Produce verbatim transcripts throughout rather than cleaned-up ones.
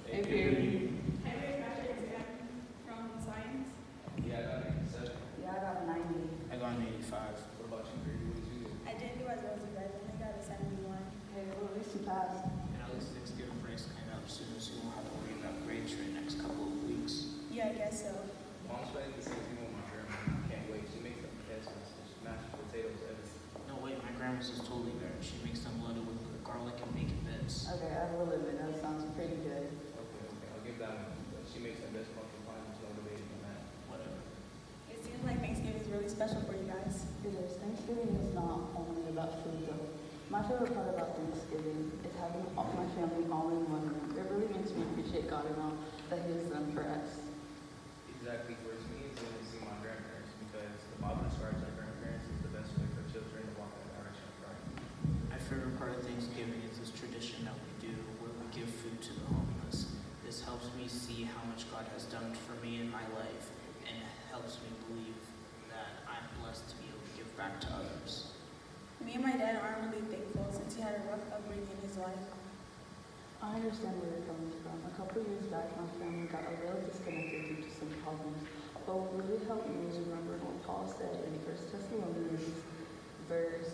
Hey, Perry. Hi, Ray. Got your exam from science? Yeah, I got an eighty-seven. Yeah, I got a ninety. I got an eighty-five. What about you, Perry? What did you get? I didn't do as well as you guys. I only got a seventy-one. Hey, well, at least you passed. And at least Thanksgiving break's coming up soon, so you won't have to worry about grades for the next couple of weeks. Yeah, I guess so. Mom's spending the same thing with my grandma. I can't wait. She makes them pesos, mashed potatoes, everything. No, wait, my grandma's is totally there. She makes them loaded with garlic and bacon bits. Okay, I will admit that sounds pretty good. Okay, okay, I'll give that one. But she makes the best pumpkin pie. There's no debating on that. Whatever. It seems like Thanksgiving is really special for you guys. It is. Thanksgiving is not only about food, though. My favorite part about Thanksgiving is having all my family all in one room. It really makes me appreciate God and all that He has done for us. Exactly. For me, it's going to see my grandparents because the Bible describes our grandparents as the best way for children to walk in the direction of Christ. My favorite part of Thanksgiving is this tradition that we do where we give food to the homeless. This helps me see how much God has done for me in my life and helps me believe that I'm blessed to be able to give back to others. Me and my dad aren't really thankful since he had a rough upbringing in his life. I understand where you're coming from. A couple years back, my family got a little disconnected due to some problems. But what really helped me was remembering what Paul said in First Thessalonians, verse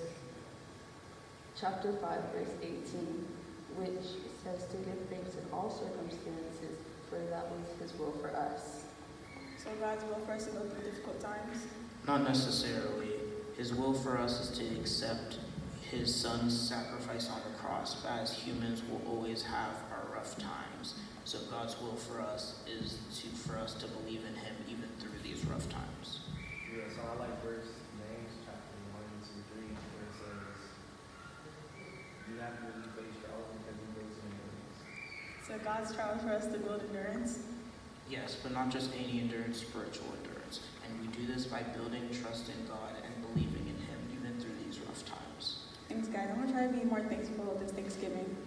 chapter five, verse eighteen, which says to give thanks in all circumstances, for that was His will for us. So God's will for us to go through difficult times. Not necessarily. His will for us is to accept His Son's sacrifice on the cross, but as humans will always have our rough times. So God's will for us is to for us to believe in Him even through these rough times. Yeah, so I like verse James chapter one to three where it says, you have to really face trials because He builds in endurance. So God's trials for us to build endurance. Yes, but not just any endurance, spiritual endurance. And we do this by building trust in God and believing in Him even through these rough times. Thanks, guys. I'm going to try to be more thankful this Thanksgiving.